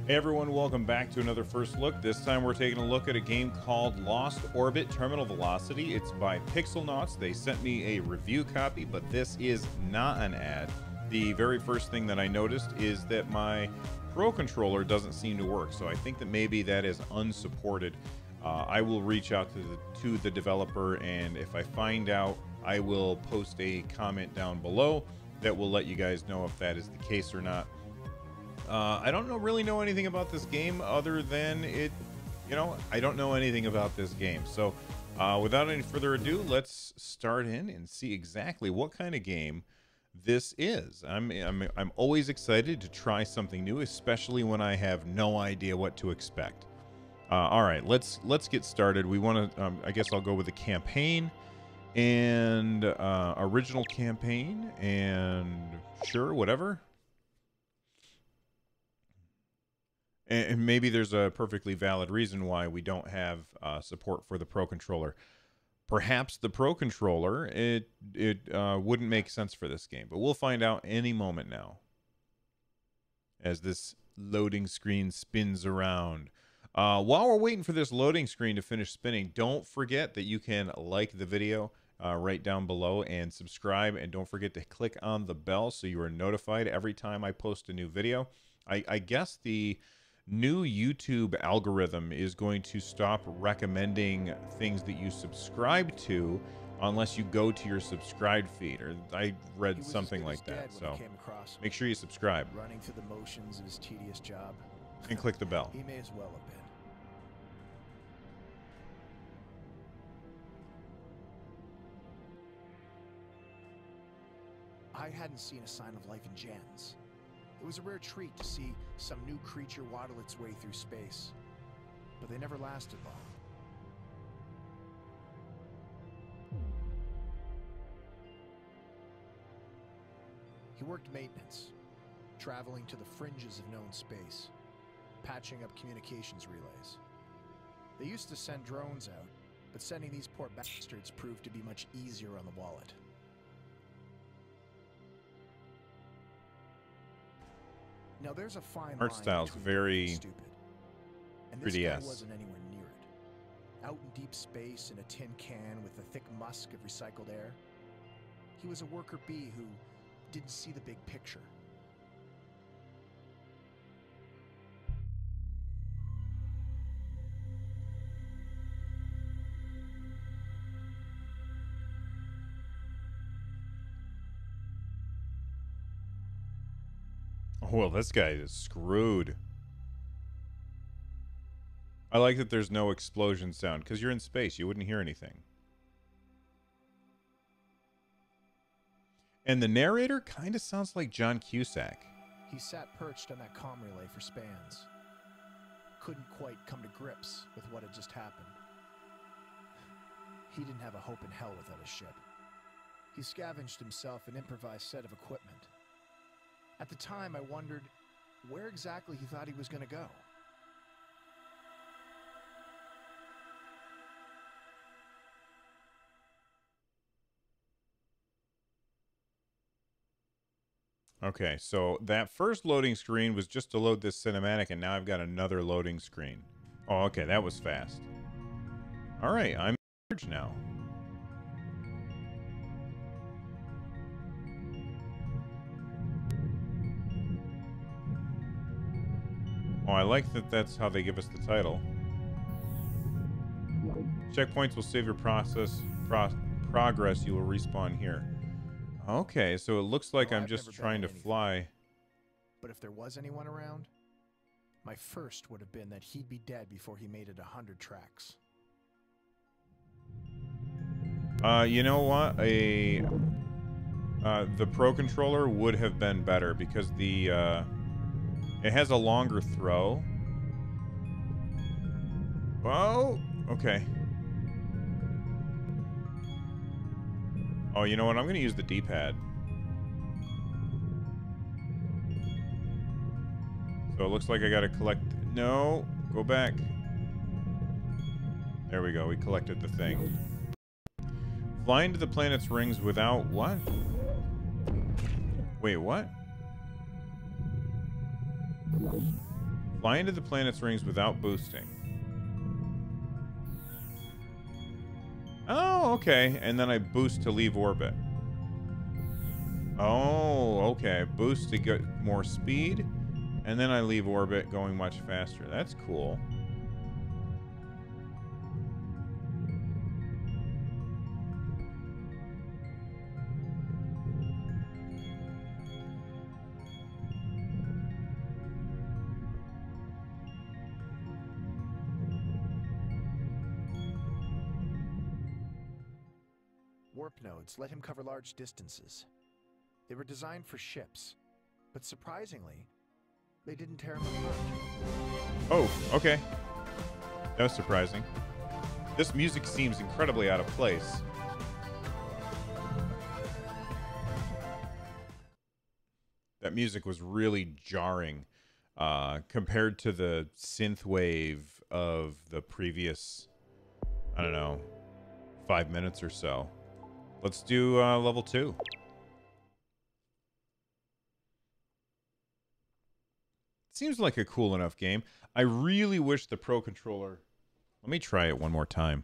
Hey everyone, welcome back to another First Look. This time we're taking a look at a game called Lost Orbit Terminal Velocity. It's by Pixelnauts. They sent me a review copy, but this is not an ad. The very first thing that I noticed is that my Pro Controller doesn't seem to work, so I think that maybe that is unsupported. I will reach out to the developer, and if I find out, I will post a comment down below that will let you guys know if that is the case or not. I don't really know anything about this game other than I don't know anything about this game. So without any further ado, let's start in and see exactly what kind of game this is. I'm always excited to try something new, especially when I have no idea what to expect. All right, let's get started. We want to, I guess I'll go with the campaign and original campaign and sure, whatever. And maybe there's a perfectly valid reason why we don't have support for the Pro Controller. Perhaps the Pro Controller, it wouldn't make sense for this game, but we'll find out any moment now as this loading screen spins around. While we're waiting for this loading screen to finish spinning, don't forget that you can like the video right down below and subscribe, and don't forget to click on the bell so you are notified every time I post a new video. I guess the new YouTube algorithm is going to stop recommending things that you subscribe to unless you go to your subscribed feed, or I read something like that. So make sure you subscribe. Running through the motions of his tedious job. And click the bell. He may as well have been. I hadn't seen a sign of life in Jans. It was a rare treat to see some new creature waddle its way through space, but they never lasted long. He worked maintenance, traveling to the fringes of known space, patching up communications relays. They used to send drones out, but sending these poor bastards proved to be much easier on the wallet. Now there's a fine Art line style's between very stupid. And this guy 3DS. wasn't anywhere near it. Out in deep space in a tin can with the thick musk of recycled air. He was a worker bee who didn't see the big picture. Well, this guy is screwed. I like that there's no explosion sound, because you're in space. You wouldn't hear anything. And the narrator kind of sounds like John Cusack. He sat perched on that comm relay for spans. Couldn't quite come to grips with what had just happened. He didn't have a hope in hell without his ship. He scavenged himself an improvised set of equipment. At the time, I wondered where exactly he thought he was going to go. Okay, so that first loading screen was just to load this cinematic, and now I've got another loading screen. Oh, okay, that was fast. All right, I'm in charge now. Oh, I like that that's how they give us the title. Checkpoints will save your progress. You will respawn here. Okay, so it looks like Well, I'm I've just never trying to been in fly. But if there was anyone around, my first would have been that he'd be dead before he made it 100 tracks. You know what? The Pro Controller would have been better because the it has a longer throw. Whoa! Okay. Oh, you know what? I'm going to use the D-pad. So it looks like I got to collect... No! Go back. There we go. We collected the thing. Flying to the planet's rings without... What? Wait, what? Fly into the planet's rings without boosting. Oh, okay. And then I boost to leave orbit. Oh, okay. Boost to get more speed. And then I leave orbit going much faster. That's cool. Warp nodes let him cover large distances. They were designed for ships, but surprisingly, they didn't tear him apart. Oh, okay. That was surprising. This music seems incredibly out of place. That music was really jarring compared to the synth wave of the previous, I don't know, 5 minutes or so. Let's do level 2. Seems like a cool enough game. I really wish the Pro Controller... Let me try it one more time.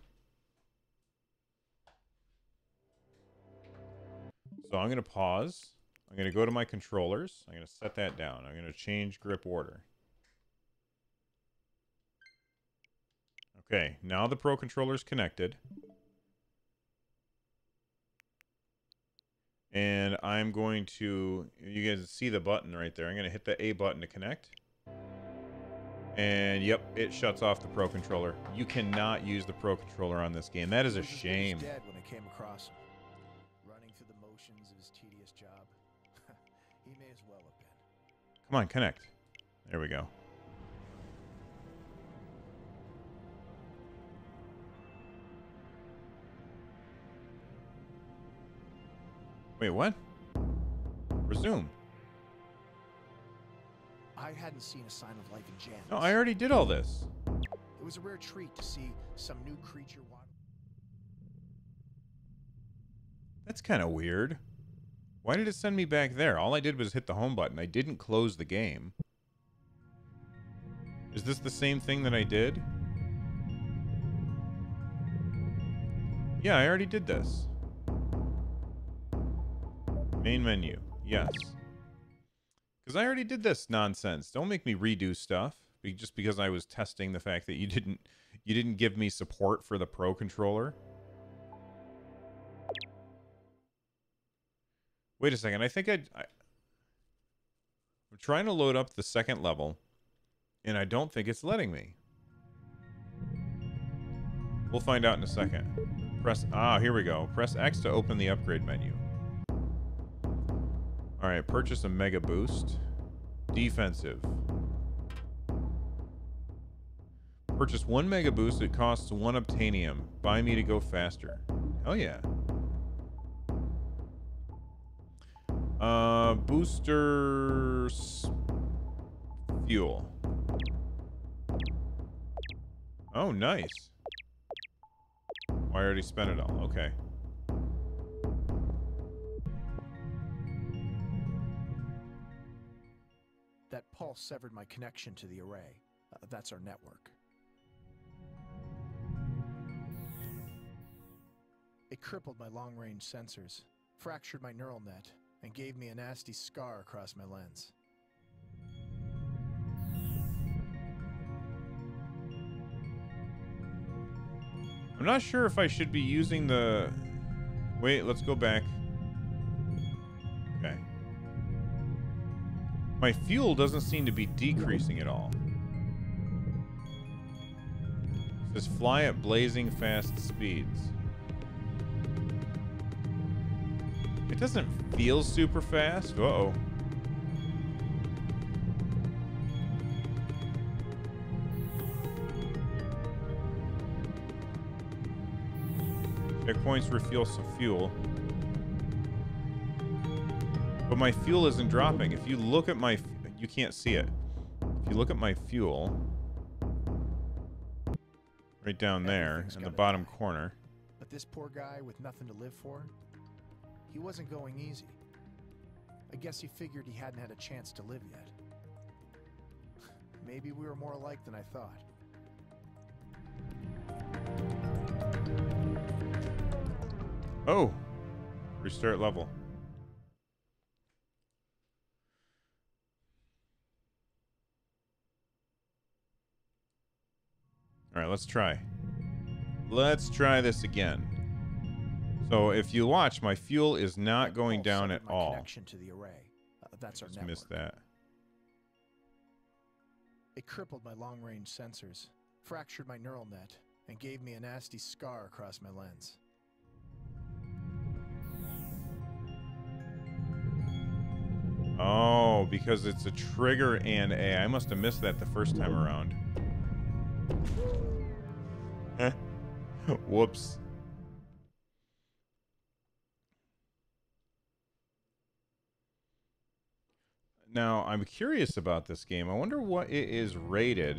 So I'm going to pause. I'm going to go to my controllers. I'm going to set that down. I'm going to change grip order. Okay, now the Pro Controller is connected. And I'm going to... You guys see the button right there. I'm going to hit the A button to connect. And yep, it shuts off the Pro Controller. You cannot use the Pro Controller on this game. That is a shame. He was dead when I came across him. Running through the motions of his tedious job. He may as well have been. Come on, connect. There we go. Wait, what? Resume. I hadn't seen a sign of life in Janus. No, I already did all this. It was a rare treat to see some new creature That's kind of weird. Why did it send me back there? All I did was hit the home button. I didn't close the game. Is this the same thing that I did? Yeah, I already did this. Main menu. Yes. Because I already did this nonsense. Don't make me redo stuff just because I was testing the fact that you didn't give me support for the Pro Controller. Wait a second. I think I'm trying to load up the second level, and I don't think it's letting me. We'll find out in a second. Here we go. Press X to open the upgrade menu. All right, purchase a Mega Boost. Defensive. Purchase 1 Mega Boost. It costs 1 Obtainium. Buy me to go faster. Oh yeah. Boosters fuel. Oh, nice. Oh, I already spent it all. Okay. That pulse severed my connection to the array. That's our network. It crippled my long-range sensors, fractured my neural net, and gave me a nasty scar across my lens. I'm not sure if I should be using the... Wait, let's go back. Okay. My fuel doesn't seem to be decreasing at all. It says fly at blazing fast speeds. It doesn't feel super fast. Uh-oh. Checkpoints refuel some fuel. But my fuel isn't dropping. If you look at my... You can't see it. If you look at my fuel... Right down there, in the bottom corner. But this poor guy with nothing to live for, he wasn't going easy. I guess he figured he hadn't had a chance to live yet. Maybe we were more alike than I thought. Oh, restart level. All right, let's try. Let's try this again. So if you watch, my fuel is not going down at all. Connection to the array. That's our network. Missed that. It crippled my long-range sensors, fractured my neural net, and gave me a nasty scar across my lens. Oh, because it's a trigger and A. I must have missed that the first time around. Whoops. Now, I'm curious about this game. I wonder what it is rated.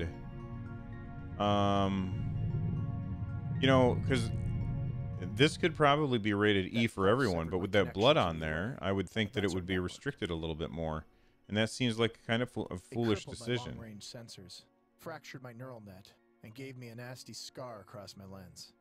You know, because this could probably be rated E for everyone, but with that blood on there, I would think that it would be restricted a little bit more. And that seems like kind of a foolish decision. My long-range sensors, fractured my neural net, and gave me a nasty scar across my lens.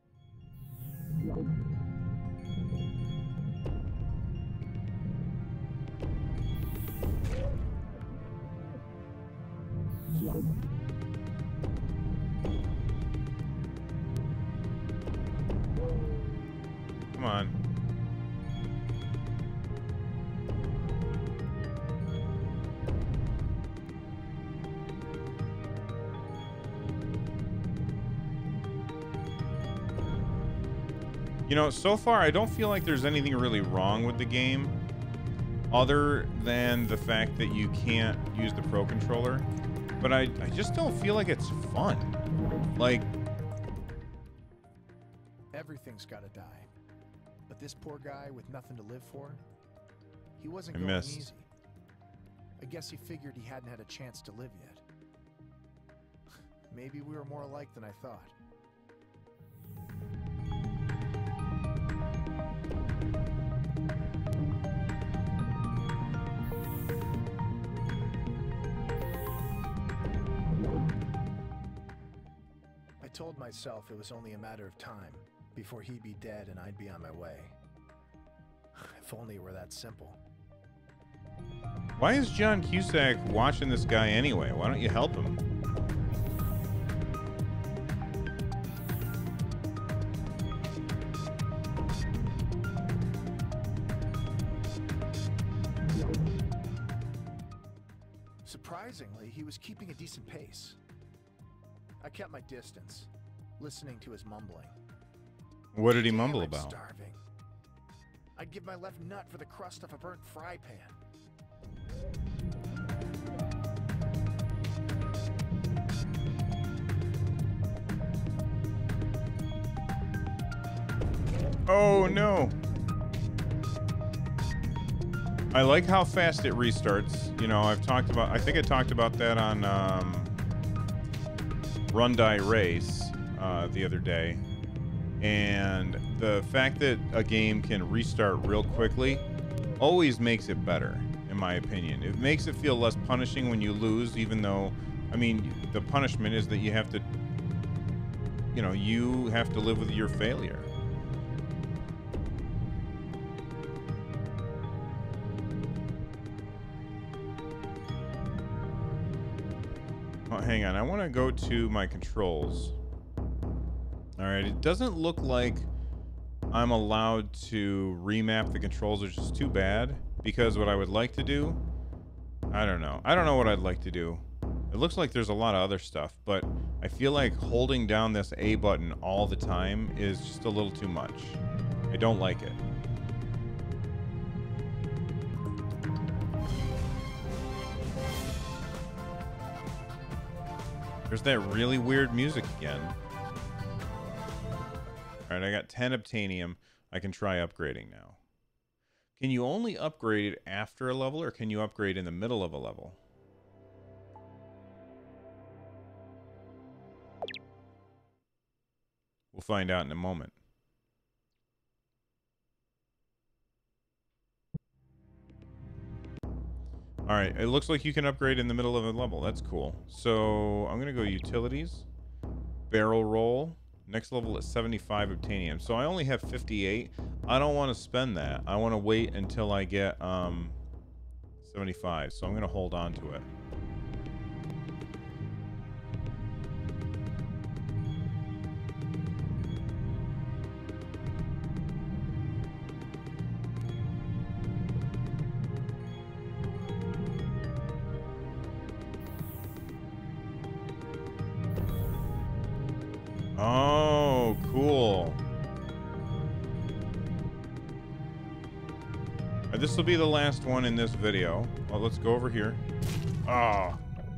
Come on. You know, so far I don't feel like there's anything really wrong with the game other than the fact that you can't use the Pro Controller. But I just don't feel like it's fun. Like, everything's gotta die. But this poor guy with nothing to live for, he wasn't going easy. I guess he figured he hadn't had a chance to live yet. Maybe we were more alike than I thought. I told myself it was only a matter of time before he'd be dead and I'd be on my way. If only it were that simple. Why is John Cusack watching this guy anyway? Why don't you help him? Surprisingly, he was keeping a decent pace. I kept my distance, listening to his mumbling. What did he mumble I'm about? Starving. I'd give my left nut for the crust of a burnt fry pan. Oh no. I like how fast it restarts. You know, I think I talked about that on Run Die Race the other day. And the fact that a game can restart real quickly always makes it better, in my opinion. It makes it feel less punishing when you lose, even though, I mean, the punishment is that you have to, you know, you have to live with your failure. Oh, hang on, I want to go to my controls. All right, it doesn't look like I'm allowed to remap the controls, which is too bad, because what I would like to do, I don't know. I don't know what I'd like to do. It looks like there's a lot of other stuff, but I feel like holding down this A button all the time is just a little too much. I don't like it. There's that really weird music again. All right, I got 10 Obtainium. I can try upgrading now. Can you only upgrade after a level, or can you upgrade in the middle of a level? We'll find out in a moment. All All right, it looks like you can upgrade in the middle of a level. That's cool. So I'm gonna go utilities, barrel roll. Next level is 75 obtainium. So I only have 58. I don't want to spend that. I want to wait until I get 75. So I'm gonna hold on to it. Oh, cool. This will be the last one in this video. Well, let's go over here. Oh.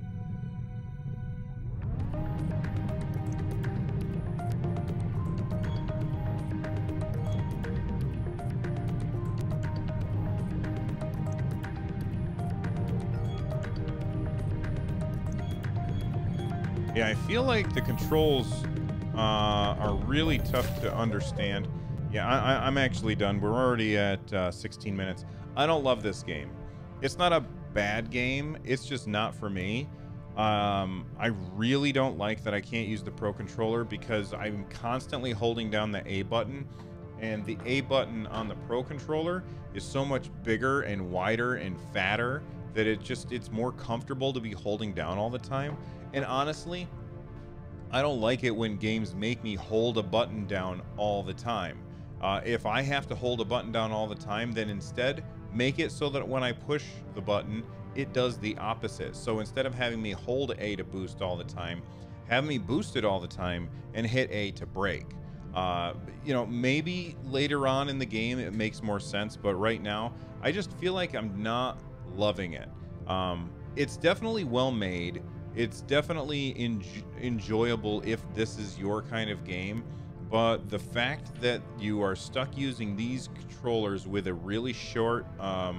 Yeah, I feel like the controls are really tough to understand. Yeah, I'm actually done. We're already at 16 minutes. I don't love this game. It's not a bad game. It's just not for me. I really don't like that I can't use the Pro Controller because I'm constantly holding down the A button, and the A button on the Pro Controller is so much bigger and wider and fatter that it's more comfortable to be holding down all the time. And honestly, I don't like it when games make me hold a button down all the time. If I have to hold a button down all the time, then instead make it so that when I push the button, it does the opposite. So instead of having me hold A to boost all the time, have me boost it all the time and hit A to brake. You know, maybe later on in the game it makes more sense, but right now I just feel like I'm not loving it. It's definitely well made. It's definitely enjoyable if this is your kind of game, but the fact that you are stuck using these controllers with a really short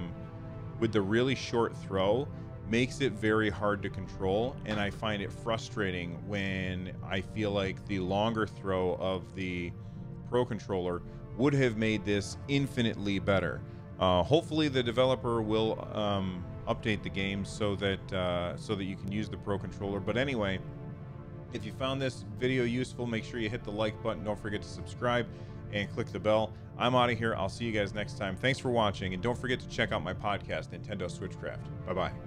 throw makes it very hard to control, and I find it frustrating when I feel like the longer throw of the Pro Controller would have made this infinitely better. Hopefully the developer will update the game so that you can use the Pro Controller. But anyway, if you found this video useful, make sure you hit the like button. Don't forget to subscribe and click the bell. I'm out of here. I'll see you guys next time. Thanks for watching, and don't forget to check out my podcast, Nintendo Switchcraft. Bye-bye.